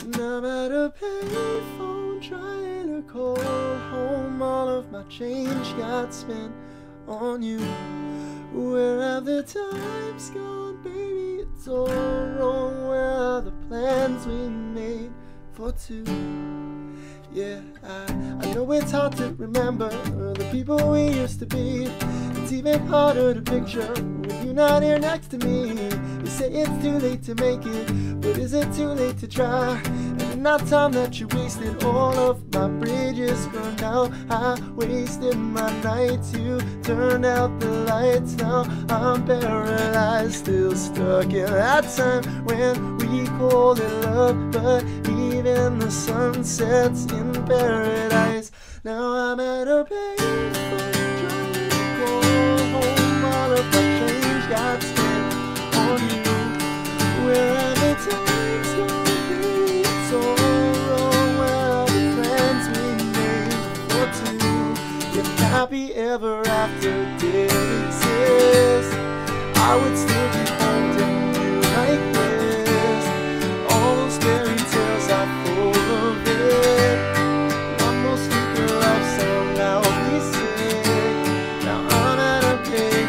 And I'm at a payphone trying to call home. All of my change got spent on you. Where have the times gone, baby? It's all wrong. Where are the plans we made for two? Yeah, I know it's hard to remember the people we used to be. It's even harder to picture with you not here next to me. You say it's too late to make it, but is it too late to try? And in that time that you wasted, all of my bridges burned out. I wasted my nights, you turned out the lights. Now I'm paralyzed, still stuck in that time when we called it love. But even the sun sets in paradise. Now I'm at a payphone trying to call home. All of my change got spent on you. Where have the times gone, baby? It's all wrong. Where are the plans we made for two? If happy ever after did exist, I would still be holding you like this. All those fairy tales are full of it. One more stupid love song, I'll be sick. Now I'm at a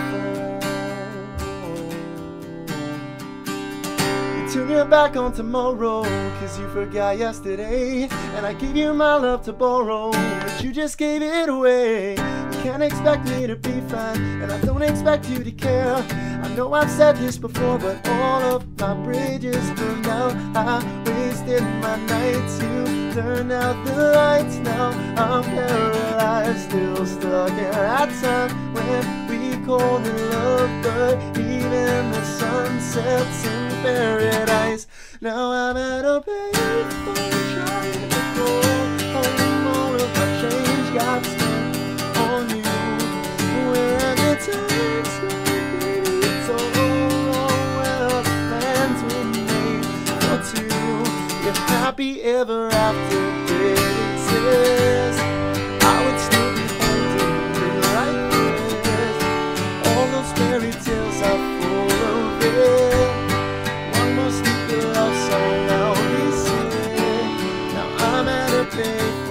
payphone. You turn your back on tomorrow, cause you forgot yesterday. And I gave you my love to borrow, but you just gave it away. You can't expect me to be fine, and I don't expect you to care. I know I've said this before, but all of my bridges burned out. I wasted my nights, you turned out the lights. Now I'm paralyzed, still stuck in that time when we called it love. But even the sun sets in paradise. Now I'm at a payphone trying to call home. All of my change got spent on you. Where have the times gone, baby? It's all wrong. Where are the plans we made for two? If happy ever after did exist, I would still be holding you like this. All those fairy tales are full of it. One more stupid love song, I'll be sick. Now I'm at a payphone.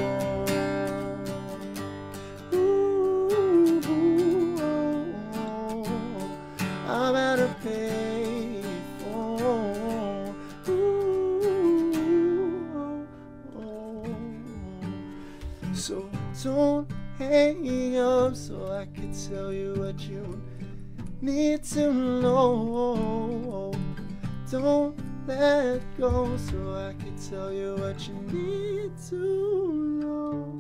I'm at a payphone. So don't hang up so I can tell you what you need to know. Don't let go so I can tell you what you need to know.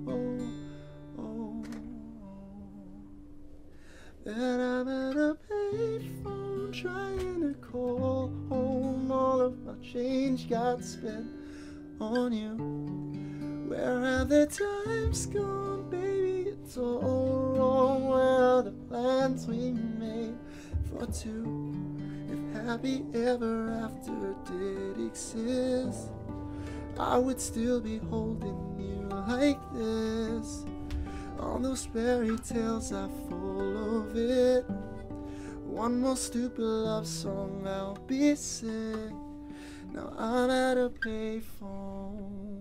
That I'm at a payphone trying to call home. All of my change got spent on you. Where have the times gone, baby? It's all wrong. Where are the plans we made for two? If happy ever after did exist, I would still be holding you like this. All those fairy tales are full of it. One more stupid love song, I'll be sick. Now I'm at a payphone.